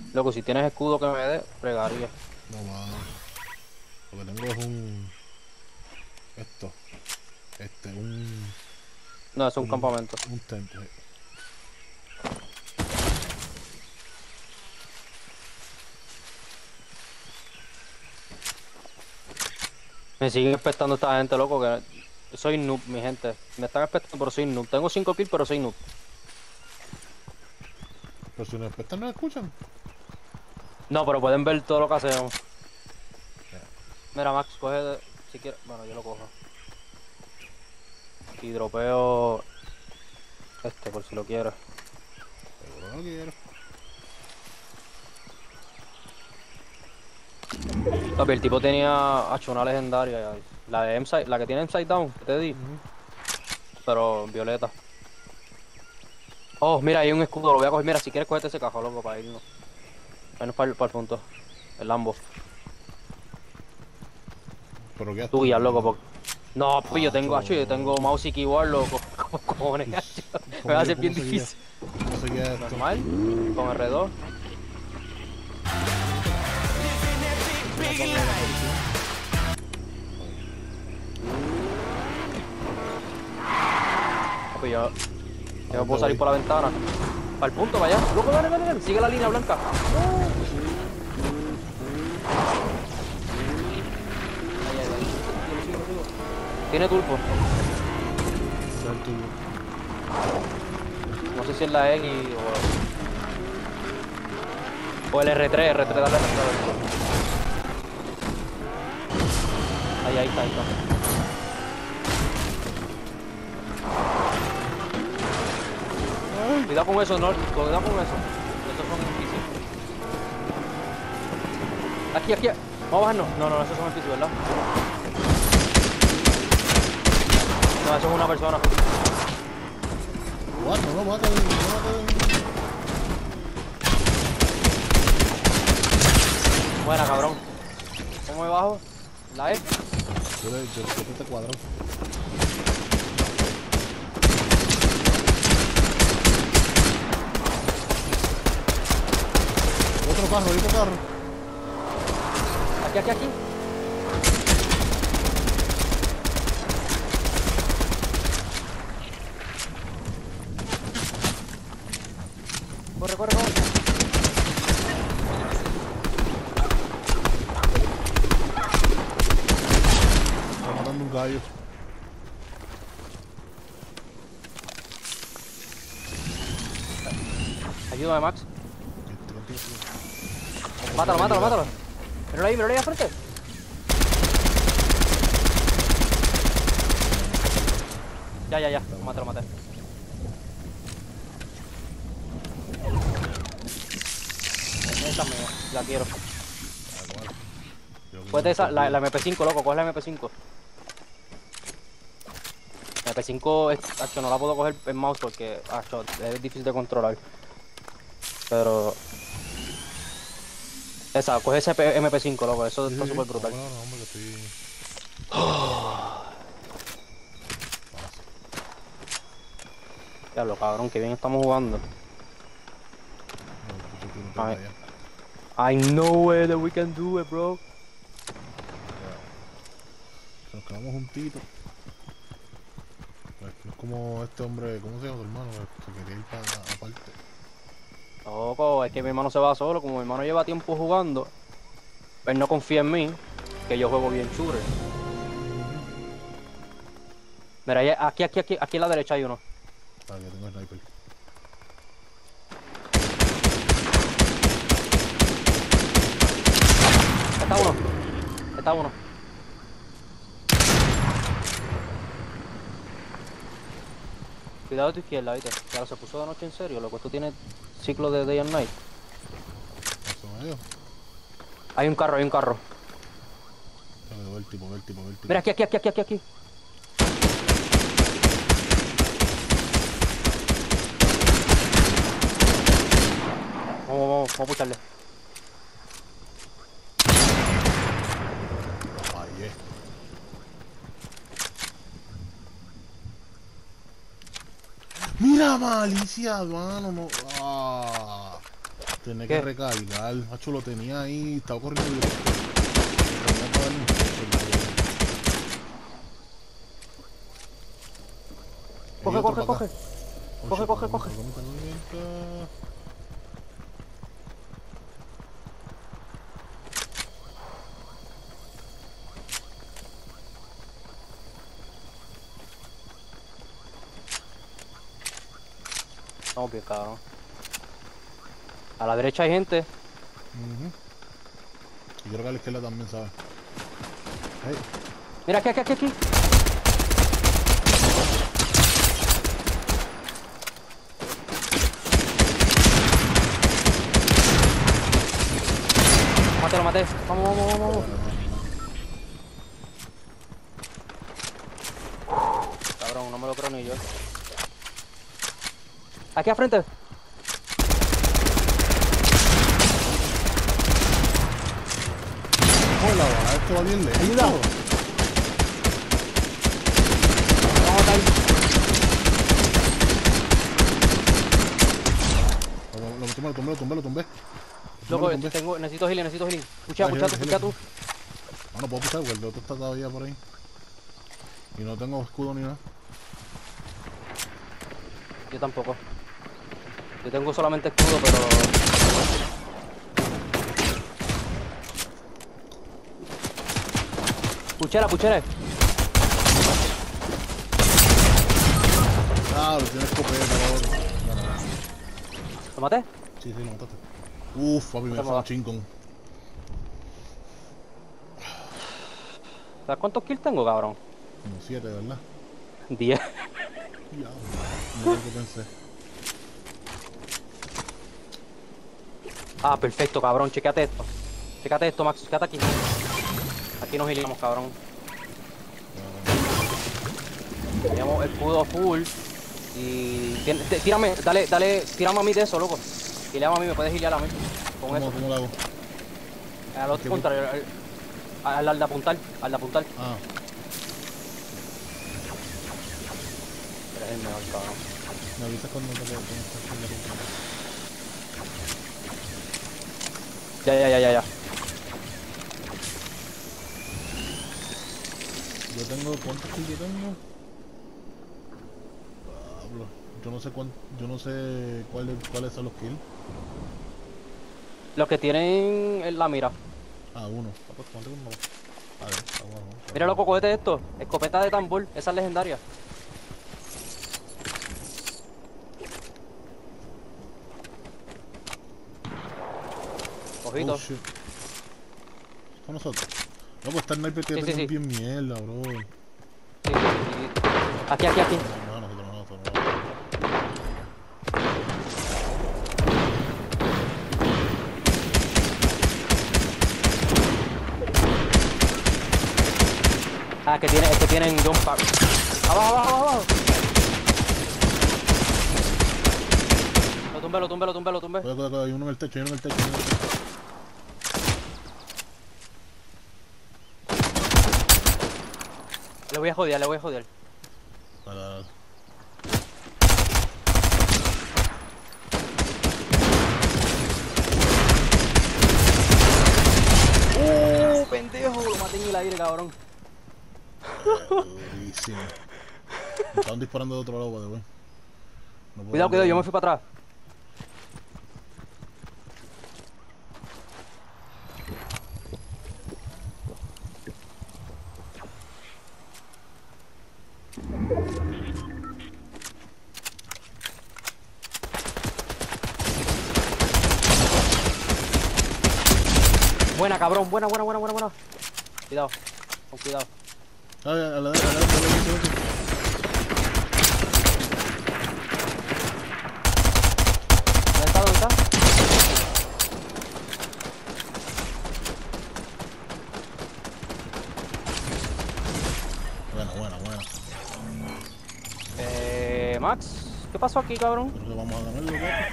Loco, si tienes escudo que me dé, fregaría. No, mano. Lo que tengo es un... Esto. Un... No, es un Un... campamento. Un temple. Me siguen expectando esta gente, loco, que soy noob, mi gente. Me están expectando, pero soy noob. Tengo 5 kills, pero soy noob. Pero si nos respetan, nos escuchan. No, pero pueden ver todo lo que hacemos. Ya. Mira, Max, si quieres. Bueno, yo lo cojo. Y dropeo por si lo quieres. Seguro no quiero. Papi, el tipo tenía una legendaria. La de la que tiene Upside Down, que te di, pero violeta. Oh, mira, hay un escudo, lo voy a coger. Mira, si quieres cogerte ese cajo, loco, para irnos. Menos para el punto. El Lambo. Pero qué Tú tú. guías, loco, porque... No, pues Acho. yo tengo mouse y keyboard, loco. ¿Cómo cojones, gacho? Me va a ser bien ¿Cómo seguía? difícil. ¿Cómo seguía esto? Normal, con R2. Papi, yo no puedo salir por la ventana. Para el punto, vaya. Loco, dale, dale, dale. Sigue la línea blanca. Ay, ay, ay. Sigo. Tiene turbo. Ser tú. No sé si es la X o el R3, dale R3. Ahí está. Cuidado con eso, no, cuidado con eso. Esos son difíciles. Aquí. Vamos a bajarnos. No, esos son difíciles, ¿verdad? No, eso es una persona. No mata. Buena, cabrón. ¿Cómo me bajo? La E. Yo te cuadro. Otro carro. Aquí. Corre. Está matando un gallo. Ayúdame, Max. Contigo. Mátalo. Míralo ahí al frente. Ya. Lo maté. Esa es mía, la quiero. Puede esa, la MP5, loco, coge la MP5. La MP5 no la puedo coger en mouse porque es difícil de controlar. Pero esa, coge ese MP5, loco, eso está súper brutal. No, hombre, que estoy... Diablo, cabrón, que bien estamos jugando. No, I know that we can do it, bro. Nos quedamos juntitos. Pues, no es como este hombre, ¿cómo se llama tu hermano? Que quería ir para aparte. Loco, es que mi hermano se va solo, como mi hermano lleva tiempo jugando, él no confía en mí, que yo juego bien shooter. Mira, aquí a la derecha hay uno. Vale, yo tengo sniper. Está uno. Cuidado a tu izquierda, ¿viste? Ya se puso de noche en serio, loco, esto tiene ciclo de day and night. Eso medio. Hay un carro. Ve el tipo. Mira, aquí. Vamos a pucharle. Ay, Mira, malicia, mano, no. Tenía ¿Qué? que recargar. Macho, lo tenía ahí. Estaba corriendo directo. Tenía que darle un toque, hay Coge, otro coge, para acá. coge. Oh, Coge, shit, coge, comita, coge. comita, comita. Estamos bien, cabrón. A la derecha hay gente. Ujú. Y creo que a la izquierda también, ¿sabes? Hey, Mira, aquí, aquí, aquí, aquí. Lo maté. Vamos, vamos, vamos, vamos. Cabrón, no me lo creo ni yo. Aquí al frente. hola, esto va bien lejos. Ayuda. Vamos a caer. Lo tumbé. Loco, Lo tumbé. necesito healing, necesito healing. Pucha, Ay, pucha tú, healing, pucha tú. No puedo puchar porque el otro está todavía por ahí. Y no tengo escudo ni nada. Yo tampoco. Yo tengo solamente escudo, pero... Puchera, puchera. Ah, lo tienes escopeta ahora. Bueno, bueno. ¿Lo maté? Sí, lo mataste. Uf, papi, me ¿Cómo fue va? un chingón. ¿Sabes cuántos kills tengo, cabrón? Como 7, ¿verdad? 10. Ya, no es lo que pensé. Ah, perfecto, cabrón. Chequéate esto. Chequéate esto, Max. Chequéate aquí. Aquí nos healamos, cabrón. Tenemos escudo full. Y... Tírame, dale, tírame a mí de eso, loco. Gileame a mí, me puedes gilear a mí. Con eso. ¿Cómo lo hago? Al otro contrario. Al de apuntar. Al de apuntar. Ah, Eres el mejor, cabrón. me avisas cuando te quedes con Ya. Yo tengo, ¿cuántos kills yo tengo? Pablo, yo no sé cuáles son los kills. Los que tienen en la mira. Ah, uno. Ah, pues, ¿cuánto uno? A ver, abajo. Mira loco, cogete esto. Escopeta de tambor. Esa es legendaria. Ojito. Oh, shit. Con nosotros. No, pues está el sniper que Sí, tengo sí. bien mierda, bro. Sí. Aquí. No, nosotros. Ah, que tienen jump pack. Abajo. Lo tumbé. Cuidado, hay uno en el techo, Le voy a joder. Dale. Pendejo, lo maté en el aire, cabrón. Durísimo. Me estaban disparando de otro lado, by the way. No puedo Cuidado, yo me fui para atrás. Buena, cabrón, buena. Cuidado, con cuidado. A la ¿Dónde está? Buena. Max, ¿qué pasó aquí, cabrón? Creo que vamos a ganarlo, papi.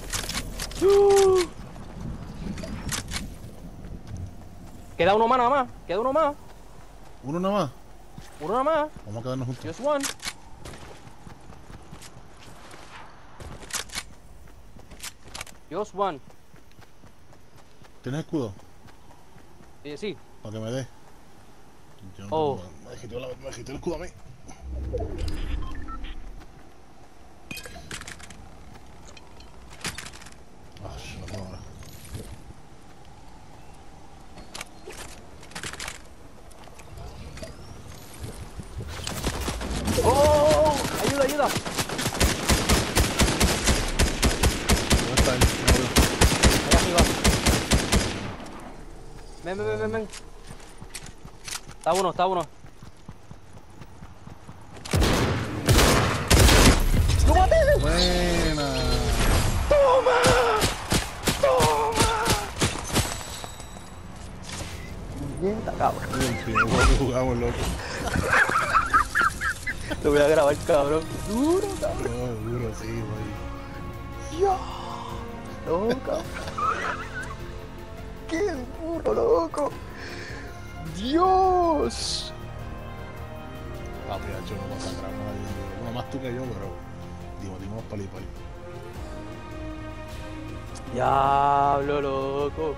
Queda uno más nada más. Uno nada más. Vamos a quedarnos juntos. Just one. ¿Tienes escudo? Sí. Para que me dé. Yo no Oh. tengo, me quité el escudo a mí. Ah, no puedo ahora. ¡Oh! ¡Ayuda, ayuda! ¿Dónde está él? No lo veo. Allá arriba. Ven. Está uno. ¡Lo maté! Buena. ¡Toma! Mierda, cabrón. El primer juego que jugamos, loco. Lo voy a grabar, cabrón. Duro, cabrón. Oh, duro, sí, güey. ¡Ya! ¡Loco! ¡Qué duro, loco! ¡Dios! Papi, hecho, nos masacramos ahí. Bueno, más tú que yo, pero dimos pali. Diablo, loco.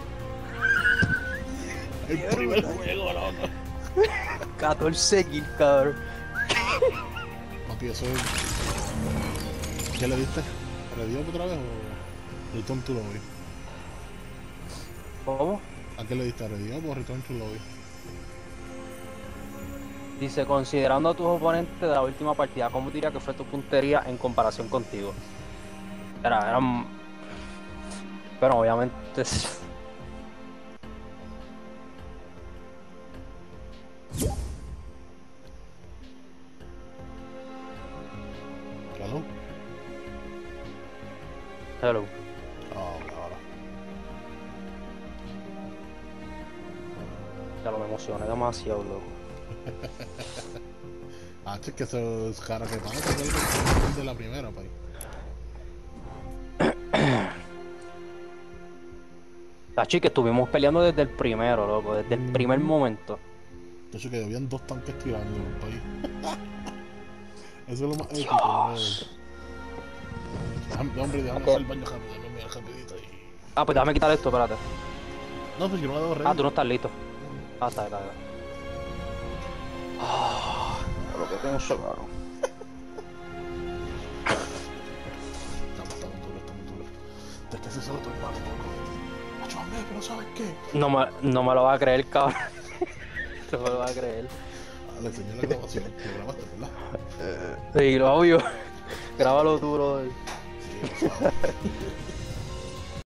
El primer juego, loco. 14 kills, cabrón. Papi, eso es... ¿Qué le diste? ¿Redio otra vez o Return to Lobby? ¿Cómo? ¿A qué le diste? ¿Redio o Return to Lobby? Dice, considerando a tus oponentes de la última partida, ¿cómo diría que fue tu puntería en comparación contigo? Eran... Pero obviamente... ¿Claro? Hello. Ahora. Ya lo me emocioné demasiado, loco. Es que eso es cara que pasa, que es el de la primera, país. La chica, estuvimos peleando desde el primero, loco, desde el primer momento. De hecho, que habían dos tanques tirando en un país. Eso es lo más épico, bro. Déjame hacer el baño rápido, déjame mirar rapidito ahí. Ah, pues déjame quitar esto, espérate. No, pues yo no me debo reír. Ah, tú no estás listo. Ah, está. Ah, lo que pienso, cabrón. Estamos duros. Es que ese solo estoy mal, loco. Achúame, pero ¿sabes qué? No me lo va a creer, cabrón. No me lo va a creer. Le enseñé la grabación, lo grabaste, ¿verdad? Sí, lo obvio. Grábalo duro. Sí, lo sabes.